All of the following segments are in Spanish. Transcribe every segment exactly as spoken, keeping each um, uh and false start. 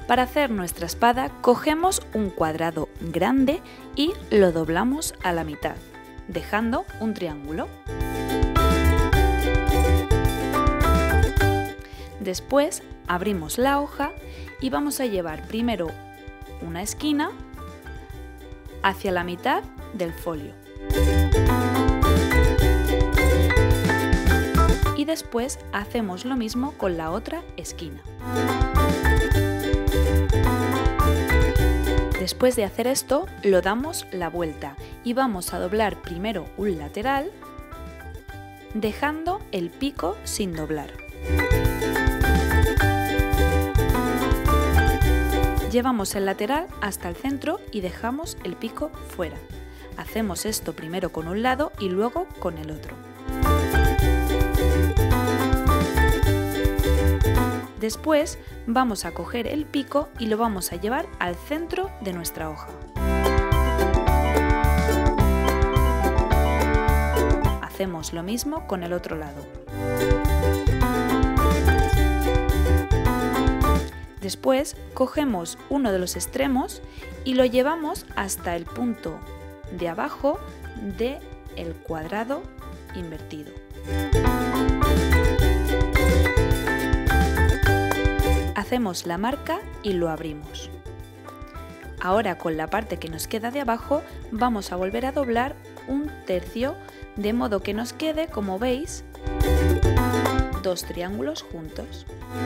Para hacer nuestra espada, cogemos un cuadrado grande y lo doblamos a la mitad, dejando un triángulo. Después abrimos la hoja y vamos a llevar primero una esquina hacia la mitad del folio. Y después hacemos lo mismo con la otra esquina. Después de hacer esto, lo damos la vuelta y vamos a doblar primero un lateral, dejando el pico sin doblar. Llevamos el lateral hasta el centro y dejamos el pico fuera. Hacemos esto primero con un lado y luego con el otro. Después vamos a coger el pico y lo vamos a llevar al centro de nuestra hoja. Hacemos lo mismo con el otro lado. Después cogemos uno de los extremos y lo llevamos hasta el punto de abajo del cuadrado invertido. Hacemos la marca y lo abrimos. Ahora con la parte que nos queda de abajo vamos a volver a doblar un tercio, de modo que nos quede, como veis, dos triángulos juntos.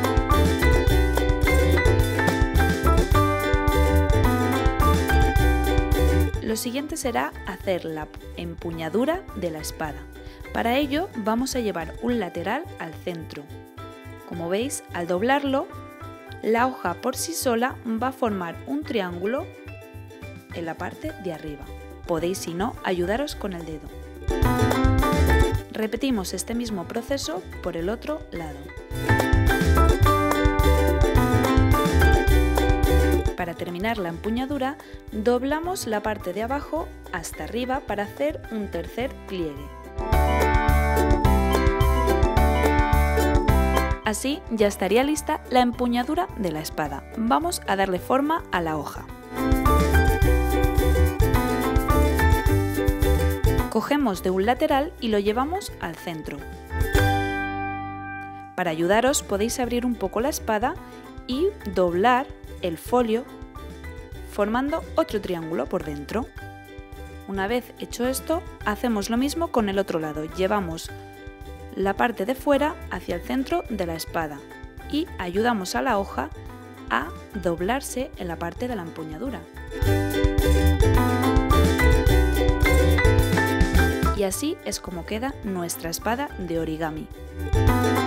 Lo siguiente será hacer la empuñadura de la espada. Para ello vamos a llevar un lateral al centro. Como veis, al doblarlo, la hoja por sí sola va a formar un triángulo en la parte de arriba. Podéis, si no, ayudaros con el dedo. Repetimos este mismo proceso por el otro lado. Para terminar la empuñadura, doblamos la parte de abajo hasta arriba para hacer un tercer pliegue. Así ya estaría lista la empuñadura de la espada. Vamos a darle forma a la hoja. Cogemos de un lateral y lo llevamos al centro. Para ayudaros podéis abrir un poco la espada y doblar el folio formando otro triángulo por dentro. Una vez hecho esto, hacemos lo mismo con el otro lado. Llevamos la parte de fuera hacia el centro de la espada y ayudamos a la hoja a doblarse en la parte de la empuñadura. Y así es como queda nuestra espada de origami.